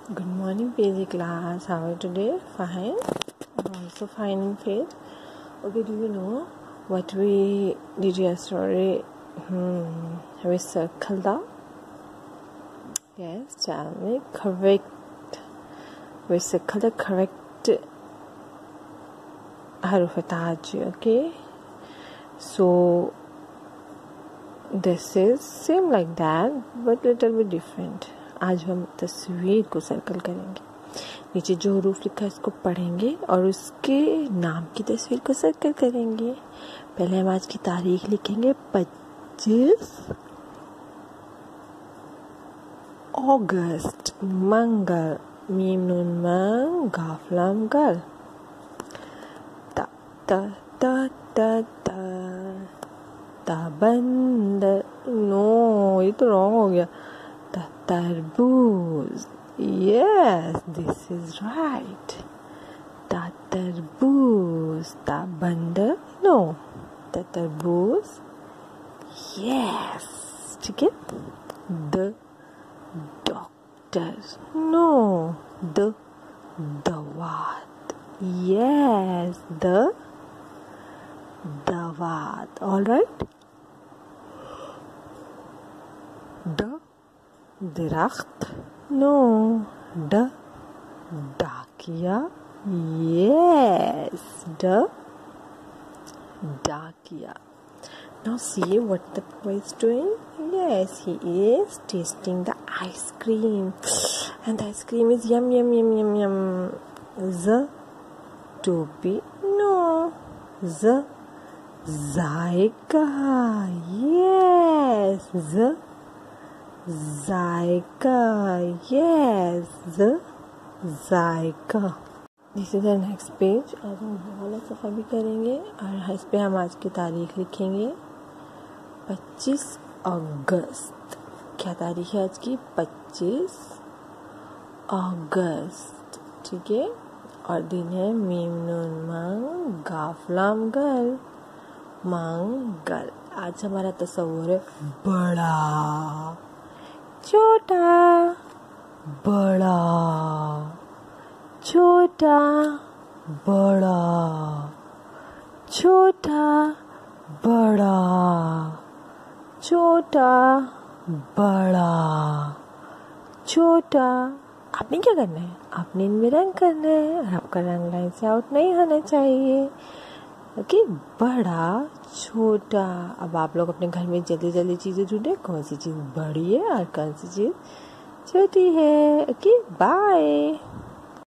Good morning, PG class. How are you today? Fine. I'm also fine in faith. Okay, do you know what we did yesterday? We circled up. Yes, tell me. Correct. We circled the correct haruf taji. Okay. So this is same like that, but little bit different. आज हम तस्वीर को circle करेंगे. नीचे जो हरूफ लिखा है इसको पढ़ेंगे और उसके नाम की तस्वीर को सर्कल करेंगे. पहले हम आज की तारीख लिखेंगे 25 अगस्त मंगल. मीम नून मंग गाफलाम गल. ता ता ता ता ता ताबंद. नो, ये तो रॉन्ग हो गया. तरबूज. Yes, this is right. तरबूज. ताबंद. No. तरबूज. Yes. ठीक है. The doctor. No. The dawat. Yes. The dawat. All right. दरख्त. नो. डाकिया. Yes. डाकिया. Now see what the boy is doing. Yes, he is tasting the ice cream, and the ice cream is yum yum yum yum yum. To be. No. Zaika. Yes. Zaika. Yes. Zaika. This is the next page. आज हम वाला सफ़ा भी करेंगे और इस पे हम आज की तारीख लिखेंगे 25 अगस्त. क्या तारीख है आज की? 25 अगस्त. ठीक है. और दिन है मीम नून मंग गाफलाम गल. मंगल. आज हमारा तस्वुर है बड़ा छोटा. बड़ा छोटा. बड़ा छोटा. बड़ा छोटा. बड़ा छोटा. आपने क्या करना है? आपने इनमें रंग करना है और आपका रंग लाइन से आउट नहीं होना चाहिए. ओके. बड़ा छोटा. अब आप लोग अपने घर में जल्दी जल्दी चीज़ें ढूंढे कौन सी चीज़ बड़ी है और कौन सी चीज़ छोटी है. ओके. बाय.